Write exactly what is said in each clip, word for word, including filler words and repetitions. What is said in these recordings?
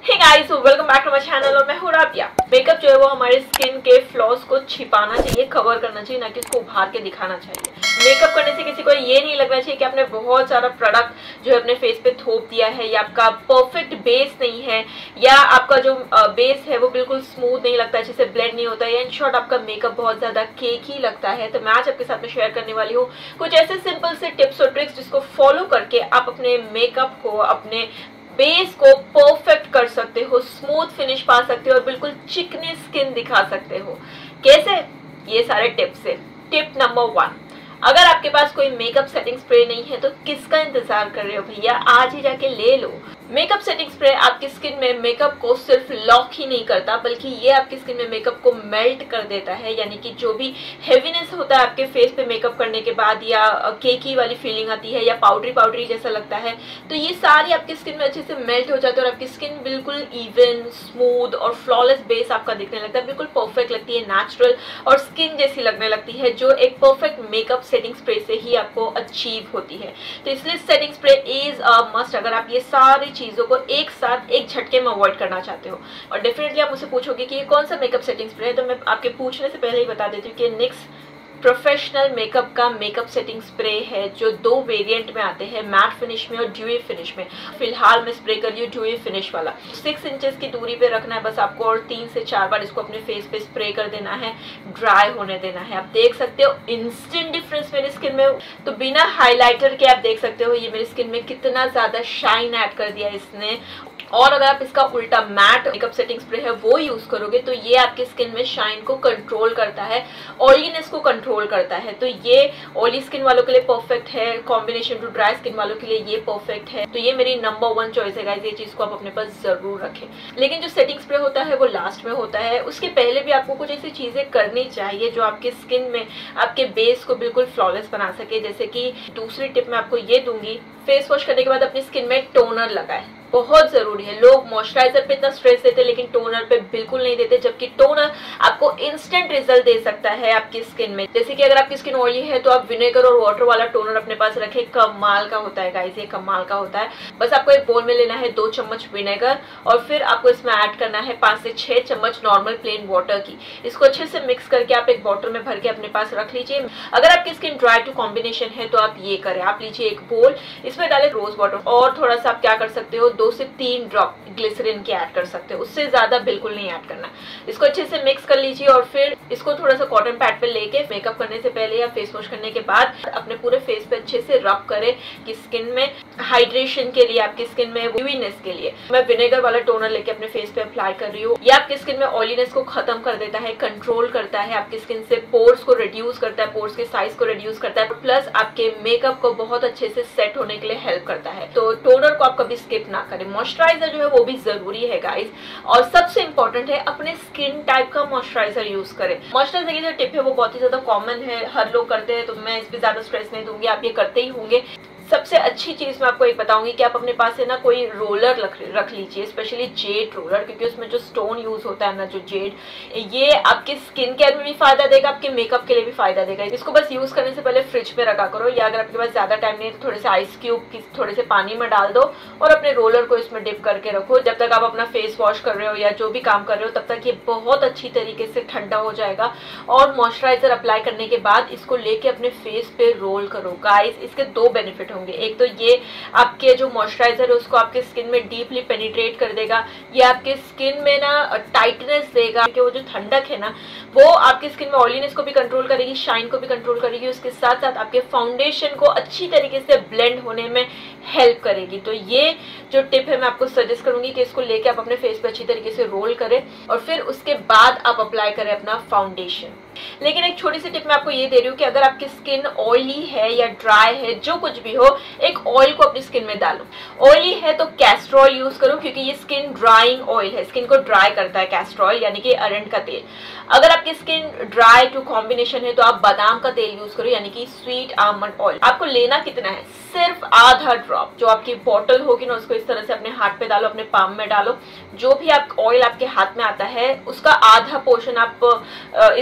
Hey guys, welcome back to my channel और मैं हूं राबिया। मेकअप जो है वो हमारे स्किन के फ्लॉज को छिपाना चाहिए, कवर करना चाहिए, ना कि उसको उभार के दिखाना चाहिए। मेकअप करने से किसी को ये नहीं लगना चाहिए कि आपने बहुत सारा प्रोडक्ट जो है अपने फेस पे थोप दिया है, या आपका परफेक्ट बेस नहीं है, या आपका जो बेस है वो बिल्कुल स्मूथ नहीं लगता, अच्छे से ब्लेंड नहीं होता है, या इन शॉर्ट आपका मेकअप बहुत ज्यादा केकी लगता है। तो मैं आज आपके साथ में शेयर करने वाली हूँ कुछ ऐसे सिंपल से टिप्स और ट्रिक्स जिसको फॉलो करके आप अपने मेकअप को, अपने बेस को परफेक्ट कर सकते हो, स्मूथ फिनिश पा सकते हो और बिल्कुल चिकनी स्किन दिखा सकते हो। कैसे? ये सारे टिप्स है। टिप नंबर वन, अगर आपके पास कोई मेकअप सेटिंग स्प्रे नहीं है तो किसका इंतजार कर रहे हो भैया, आज ही जाके ले लो। मेकअप सेटिंग स्प्रे आपकी स्किन में मेकअप को सिर्फ लॉक ही नहीं करता, बल्कि ये आपकी स्किन में मेकअप को मेल्ट कर देता है। यानी कि जो भी हेवीनेस होता है आपके फेस पे मेकअप करने के बाद, या केकी वाली फीलिंग आती है, या पाउडरी पाउडरी जैसा लगता है, तो ये सारी आपकी स्किन में अच्छे से मेल्ट हो जाती है और आपकी स्किन बिल्कुल इवन, स्मूथ और फ्लॉलेस बेस आपका दिखने लगता है, बिल्कुल परफेक्ट लगती है, नेचुरल और स्किन जैसी लगने लगती है, जो एक परफेक्ट मेकअप सेटिंग स्प्रे से ही आपको अचीव होती है। तो इसलिए setting spray is a must अगर आप ये सारी चीजों को एक साथ एक झटके में अवॉइड करना चाहते हो। और डेफिनेटली आप मुझसे पूछोगे कि ये कौन सा मेकअप सेटिंग स्प्रे है, तो मैं आपके पूछने से पहले ही बता देती हूँ कि निक्स प्रोफेशनल मेकअप का मेकअप सेटिंग स्प्रे है, जो दो वेरिएंट में आते हैं, मैट फिनिश में और ड्यूई फिनिश में। फिलहाल मैं स्प्रे कर रही हूँ ड्यूई फिनिश वाला। सिक्स इंचेस की दूरी पे रखना है बस आपको, और तीन से चार बार इसको अपने फेस पे स्प्रे कर देना है, ड्राई होने देना है। आप देख सकते हो इंस्टेंट डिफरेंस मेरी स्किन में। तो बिना हाईलाइटर के आप देख सकते हो ये मेरी स्किन में कितना ज्यादा शाइन ऐड कर दिया इसने। और अगर आप इसका उल्टा मैट मेकअप सेटिंग स्प्रे है वो यूज करोगे तो ये आपकी स्किन में शाइन को कंट्रोल करता है, ऑयलीनेस को कंट्रोल करता है। तो ये ऑयली स्किन वालों के लिए परफेक्ट है, कॉम्बिनेशन टू ड्राई स्किन वालों के लिए ये परफेक्ट है। तो ये मेरी नंबर वन चॉइस है गाइस, ये चीज को आप अपने पास जरूर रखें। लेकिन जो सेटिंग स्प्रे होता है वो लास्ट में होता है, उसके पहले भी आपको कुछ ऐसी चीजें करनी चाहिए जो आपके स्किन में आपके बेस को बिल्कुल फ्लॉलेस बना सके। जैसे कि दूसरी टिप मैं आपको ये दूंगी, फेस वॉश करने के बाद अपनी स्किन में टोनर लगाए, बहुत जरूरी है। लोग मॉइस्चराइजर पे इतना स्ट्रेस देते हैं लेकिन टोनर पे बिल्कुल नहीं देते, जबकि टोनर आपको इंस्टेंट रिजल्ट दे सकता है आपकी स्किन में। जैसे कि अगर आपकी स्किन ऑयली है तो आप विनेगर और वाटर वाला टोनर अपने पास रखें, कमाल का होता है गाइस, ये कमाल का होता है। बस आपको एक बोल में लेना है दो चम्मच विनेगर, और फिर आपको इसमें ऐड करना है पांच से छह चम्मच नॉर्मल प्लेन वाटर की। इसको अच्छे से मिक्स करके आप एक बॉटल में भर के अपने पास रख लीजिए। अगर आपकी स्किन ड्राई टू कॉम्बिनेशन है तो आप ये करें, आप लीजिए एक बोल, इसमें डाले रोज वाटर, और थोड़ा सा आप क्या कर सकते हो, दो से तीन ड्रॉप ग्लिसरीन के ऐड कर सकते हो, उससे ज्यादा बिल्कुल नहीं ऐड करना। इसको अच्छे से मिक्स कर लीजिए और फिर इसको थोड़ा सा कॉटन पैड पे लेके मेकअप करने से पहले या फेस वॉश करने के बाद अपने पूरे फेस पे अच्छे से रब करें कि स्किन में हाइड्रेशन के लिए, आपकी स्किन में ड्यूईनेस के लिए। मैं विनेगर वाला टोनर लेके अपने फेस पे अप्लाई कर रही हूँ। ये आपकी स्किन में ऑयलीनेस को खत्म कर देता है, कंट्रोल करता है, आपकी स्किन से पोर्स को रिड्यूस करता है, पोर्स के साइज को रिड्यूस करता है, प्लस आपके मेकअप को बहुत अच्छे से सेट होने के लिए हेल्प करता है। तो टोनर को आप कभी स्किप ना करें। मॉइस्चराइजर जो है वो भी जरूरी है गाइस, और सबसे इंपॉर्टेंट है अपने स्किन टाइप का मॉइस्चराइजर यूज करें। मॉइस्चराइजर की जो टिप है वो बहुत ही ज्यादा कॉमन है, हर लोग करते हैं, तो मैं इस पे ज्यादा स्ट्रेस नहीं दूंगी, आप ये करते ही होंगे। सबसे अच्छी चीज मैं आपको एक बताऊंगी कि आप अपने पास से ना कोई रोलर रख लीजिए, स्पेशली जेड रोलर, क्योंकि उसमें जो स्टोन यूज होता है ना, जो जेड, ये आपके स्किन केयर में भी फायदा देगा, आपके मेकअप के लिए भी फायदा देगा। इसको बस यूज करने से पहले फ्रिज में रखा करो, या अगर आपके पास ज्यादा टाइम नहीं है तो थोड़े से आइस क्यूब की थोड़े से पानी में डाल दो और अपने रोलर को इसमें डिप करके रखो। जब तक आप अपना फेस वॉश कर रहे हो या जो भी काम कर रहे हो तब तक ये बहुत अच्छी तरीके से ठंडा हो जाएगा। और मॉइस्चराइजर अप्लाई करने के बाद इसको लेके अपने फेस पे रोल करो गाइस, इसके दो बेनिफिट होंगे। एक तो ये आपके जो मॉइस्चराइजर है उसको आपके स्किन में डीपली पेनिट्रेट कर देगा, ये आपके स्किन में ना टाइटनेस देगा, कि वो जो ठंडक है ना वो आपकी स्किन में ऑयलीनेस को भी कंट्रोल करेगी, शाइन को भी कंट्रोल करेगी, उसके साथ साथ आपके फाउंडेशन को अच्छी तरीके से ब्लेंड होने में हेल्प करेगी। तो ये जो टिप है मैं आपको सजेस्ट करूंगी कि इसको लेके आप अपने फेस पे अच्छी तरीके से रोल करें और फिर उसके बाद आप अप्लाई करें अपना फाउंडेशन। लेकिन एक छोटी सी टिप मैं आपको ये दे रही हूँ कि अगर आपकी स्किन ऑयली है या ड्राई है, जो कुछ भी हो, एक ऑयल को अपनी स्किन में डालो। ऑयली है तो कैस्टर ऑयल यूज करो, क्योंकि ये स्किन ड्राइंग ऑयल है, स्किन को ड्राई करता है कैस्टर ऑयल, यानी कि अरंड का तेल। अगर आपकी स्किन ड्राई टू कॉम्बिनेशन है तो आप बादाम का तेल यूज करो, यानी कि स्वीट आलमंड ऑयल। आपको लेना कितना है, सिर्फ आधा ड्रॉप। जो आपकी बॉटल होगी ना उसको इस तरह से अपने हाथ पे डालो, अपने पाम में डालो, जो भी आप ऑयल आपके हाथ में आता है उसका आधा पोर्शन आप इस बॉटल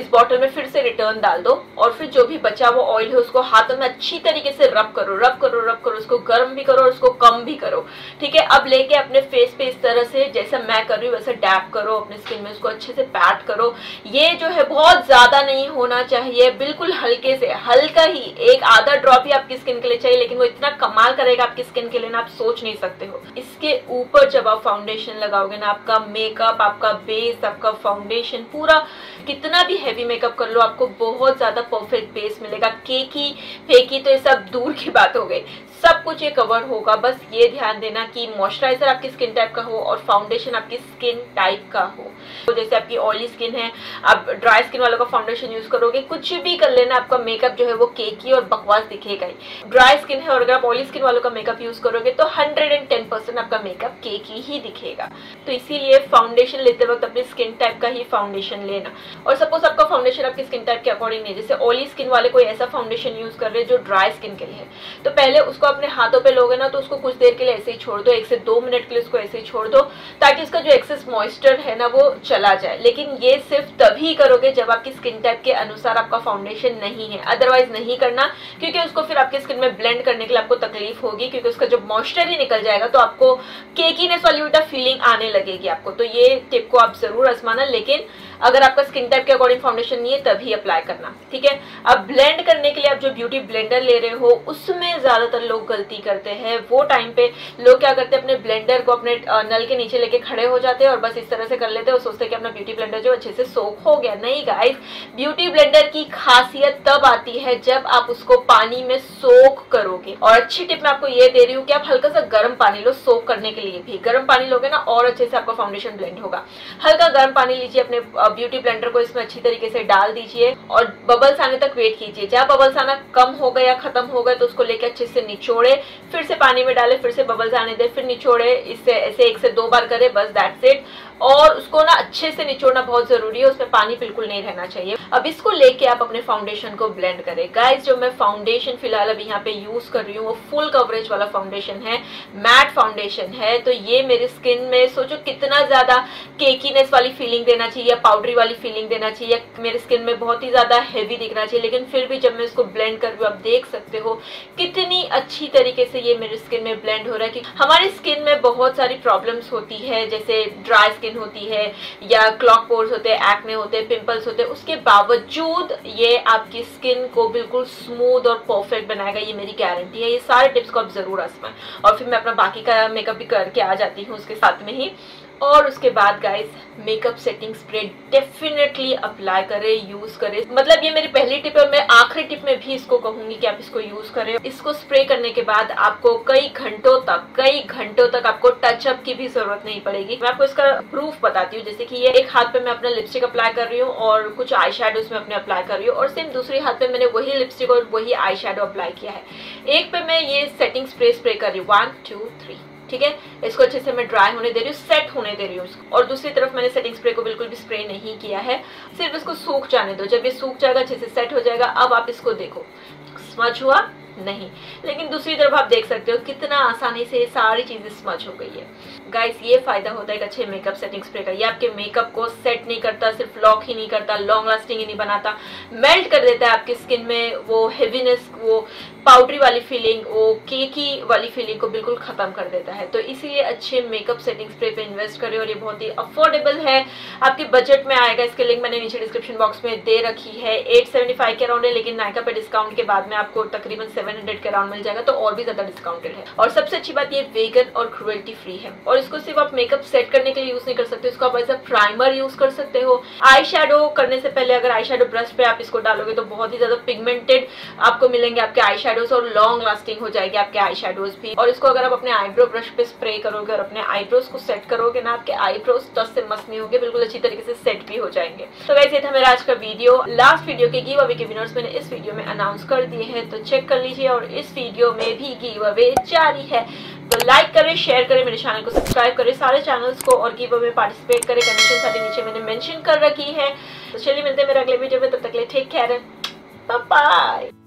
में फिर से रिटर्न डाल दो और फिर जो भी बचा वो ऑयल है उसको हाथों में अच्छी तरीके से रब करो रब करो रब करो उसको गर्म भी करो और उसको कम भी करो, ठीक है। अब लेके अपने फेस पे इस तरह से जैसा मैं कर रही हूँ वैसे डैप करो अपने स्किन में, उसको अच्छे से पैट करो। ये जो है बहुत ज्यादा नहीं होना चाहिए, बिल्कुल हल्के से, हल्का ही, एक आधा ड्रॉप ही आपकी स्किन के लिए चाहिए, लेकिन वो इतना कमाल करेगा आपकी स्किन के लिए ना आप सोच नहीं सकते हो। इसके ऊपर जब आप फाउंडेशन लगाओगे ना, आपका मेकअप, आपका बेस, आपका फाउंडेशन, पूरा कितना भी हैवी मेकअप कर लो आपको बहुत ज्यादा परफेक्ट बेस मिलेगा। केकी फेकी तो ये सब दूर की बात हो गई, सब कुछ ये कवर होगा। बस ये ध्यान देना कि मॉइस्चराइजर आपकी स्किन टाइप का हो और फाउंडेशन आपकी स्किन टाइप का हो। तो जैसे आपकी ऑयली स्किन है, आप ड्राई स्किन वालों का फाउंडेशन यूज करोगे, कुछ भी कर लेना, आपका मेकअप जो है वो केकी और बकवास दिखेगा ही। ड्राई स्किन है और अगर आप ऑयली स्किन वालों का मेकअप यूज करोगे तो हंड्रेड एंड टेन परसेंट आपका मेकअप केकी ही दिखेगा। तो इसीलिए फाउंडेशन लेते वक्त अपनी स्किन टाइप का ही फाउंडेशन लेना। और सपोज आपका फाउंडेशन आपकी स्किन टाइप के अकॉर्डिंग नहीं, जैसे ऑयली स्किन वाले कोई ऐसा फाउंडेशन यूज कर रहे हैं जो ड्राई स्किन के लिए है, तो पहले उसको अपने हाथों पे लोगे ना तो उसको कुछ देर के लिए ऐसे ही छोड़ दो, एक से दो मिनट के लिए उसको ऐसे ही छोड़ दो ताकि उसका जो एक्सेस मॉइस्चर है ना वो चला जाए। लेकिन ये सिर्फ तभी करोगे जब आपकी स्किन टाइप के अनुसार आपका फाउंडेशन नहीं है, अदरवाइज नहीं करना, क्योंकि उसको फिर आपकी स्किन में ब्लेंड करने के लिए आपको तकलीफ होगी, क्योंकि उसका जब मॉइस्चर ही निकल जाएगा तो आपको केकीनेस वाली उल्टा फीलिंग आने लगेगी आपको। तो ये टिप को आप जरूर आजमाना, लेकिन अगर आपका स्किन टाइप के अकॉर्डिंग फाउंडेशन नहीं है तभी अप्लाई करना, ठीक है। अब ब्लेंड करने के लिए आप जो ब्यूटी ब्लेंडर ले रहे हो उसमें ज्यादातर लोग गलती करते हैं। वो टाइम पे लोग क्या करते हैं, अपने ब्लेंडर को अपने नल के नीचे लेके खड़े हो जाते हैं और बस इस तरह से कर लेते हैं और सोचते हैं कि अपना ब्यूटी ब्लेंडर जो अच्छे से सोख हो गया। नहीं गाइस, ब्यूटी ब्लेंडर की खासियत तब आती है जब आप उसको पानी में सोख करोगे। और अच्छी टिप मैं आपको ये दे रही हूँ कि आप हल्का सा गर्म पानी लो सोख करने के लिए भी। गर्म पानी लोगे ना और अच्छे से आपका फाउंडेशन ब्लेंड होगा। हल्का गर्म पानी लीजिए, अपने ब्यूटी ब्लेंडर को इसमें अच्छी तरीके से डाल दीजिए और बबल्स आने तक वेट कीजिए। जब बबल्स आना कम हो गया, खत्म हो गए, तो उसको लेके अच्छे से निचोड़े, फिर से पानी में डाले, फिर से बबल्स आने दे, फिर निचोड़े। इससे ऐसे एक से दो बार करे, बस दैट्स इट। और उसको ना अच्छे से निचोड़ना बहुत जरूरी है, उसमें पानी बिल्कुल नहीं रहना चाहिए। अब इसको लेके आप अपने फाउंडेशन को ब्लेंड करें। गाइस, जो मैं फाउंडेशन फिलहाल अभी यहाँ पे यूज कर रही हूँ वो फुल कवरेज वाला फाउंडेशन है, मैट फाउंडेशन है। तो ये मेरी स्किन में सोचो कितना ज्यादा केकीनेस वाली फीलिंग देना चाहिए या पाउडरी वाली फीलिंग देना चाहिए, मेरी स्किन में बहुत ही ज्यादा हैवी दिखना चाहिए। लेकिन फिर भी जब मैं इसको ब्लेंड कर रही हूँ आप देख सकते हो कितनी अच्छी तरीके से ये मेरी स्किन में ब्लेंड हो रहा है। कि हमारी स्किन में बहुत सारी प्रॉब्लम्स होती है, जैसे ड्राई स्किन होती है या क्लॉग पोर्स होते हैं, एक्ने होते हैं, पिंपल्स होते हैं, उसके बावजूद ये आपकी स्किन को बिल्कुल स्मूथ और परफेक्ट बनाएगा, ये मेरी गारंटी है। ये सारे टिप्स को आप जरूर आजमाएं और फिर मैं अपना बाकी का मेकअप भी करके आ जाती हूँ उसके साथ में ही। और उसके बाद guys, makeup setting spray definitely apply करें, यूज करें। मतलब ये मेरी पहली टिप है और मैं आखिरी टिप में भी इसको कहूंगी कि आप इसको यूज करें। इसको स्प्रे करने के बाद आपको कई घंटों तक कई घंटों तक आपको टचअप की भी जरूरत नहीं पड़ेगी। मैं आपको इसका प्रूफ बताती हूँ। जैसे कि ये एक हाथ पे मैं अपना लिपस्टिक अप्लाई कर रही हूँ और कुछ आई शेडोज में अपने अप्लाई कर रही हूँ, और सेम दूसरे हाथ पे मैंने वही लिपस्टिक और वही आई शेडो अप्लाई किया है। एक पे मैं ये सेटिंग स्प्रे स्प्रे कर रही हूँ, वन टू थ्री, ठीक है। इसको अच्छे से मैं ड्राई होने दे रही हूँ, सेट होने दे रही हूँ। और दूसरी तरफ मैंने सेटिंग स्प्रे को बिल्कुल भी स्प्रे नहीं किया है, सिर्फ इसको सूख जाने दो। जब ये सूख जाएगा, अच्छे से सेट हो जाएगा, अब आप इसको देखो, स्मज हुआ नहीं। लेकिन दूसरी तरफ आप देख सकते हो कितना आसानी से ये सारी चीजें स्मज हो गई है। गाइस, ये फायदा होता है एक अच्छे मेकअप सेटिंग स्प्रे का। ये आपके मेकअप को सेट नहीं करता, सिर्फ लॉक ही नहीं करता, लॉन्ग लास्टिंग ही नहीं बनाता, मेल्ट कर देता है आपकी स्किन में वो हेवीनेस, वो पाउडरी वाली फीलिंग, वो केकी वाली फीलिंग को बिल्कुल खत्म कर देता है। तो इसीलिए अच्छे मेकअप सेटिंग स्प्रे पे इन्वेस्ट करें और ये बहुत ही अफोर्डेबल है, आपके बजट में आएगा। इसके लिंक मैंने नीचे डिस्क्रिप्शन बॉक्स में दे रखी है। एट सेवेंटी फाइव के अराउंड है, लेकिन नायका पे डिस्काउंट के बाद में आपको तकरीबन सेवन हंड्रेड के अराउंड मिल जाएगा, तो और भी ज्यादा डिस्काउंटेड है। और सबसे अच्छी बात ये वेगन और क्रुएल्टी फ्री है। और इसको सिर्फ आप मेकअप सेट करने के लिए यूज नहीं कर सकते, इसको आप एज अ प्राइमर यूज कर सकते हो। आई शेडो करने से पहले अगर आई शेडो ब्रश पे आप इसको डालोगे तो बहुत ही ज्यादा पिगमेंटेड आपको मिलेंगे आपके आई शेडोज और लॉन्ग लास्टिंग हो जाएगी आपके आई शेडोज भी। और इसको अगर आप अपने आईब्रो ब्रश पे स्प्रे करोगे और अपने आईब्रोज को सेट करोगे ना, आपके आईब्रोज टस से मस नहीं होंगे, बिल्कुल अच्छी तरीके से सेट भी हो जाएंगे। तो वैसे था मेरा आज का वीडियो। लास्ट वीडियो के गिव अवे के विनर्स मैंने इस वीडियो में अनाउंस कर दिए हैं, तो चेक कर लीजिए। और इस वीडियो में भी गिव अवे जारी है, तो लाइक करें, शेयर करें, मेरे चैनल को सब्सक्राइब करें सारे चैनल्स को, और गिव अवे में पार्टिसिपेट करें। कंडीशन सारी नीचे मैंने मेंशन कर रखी है। तो चलिए मिलते हैं मेरे अगले वीडियो में, तब तक के लिए टेक केयर, बाय बाय।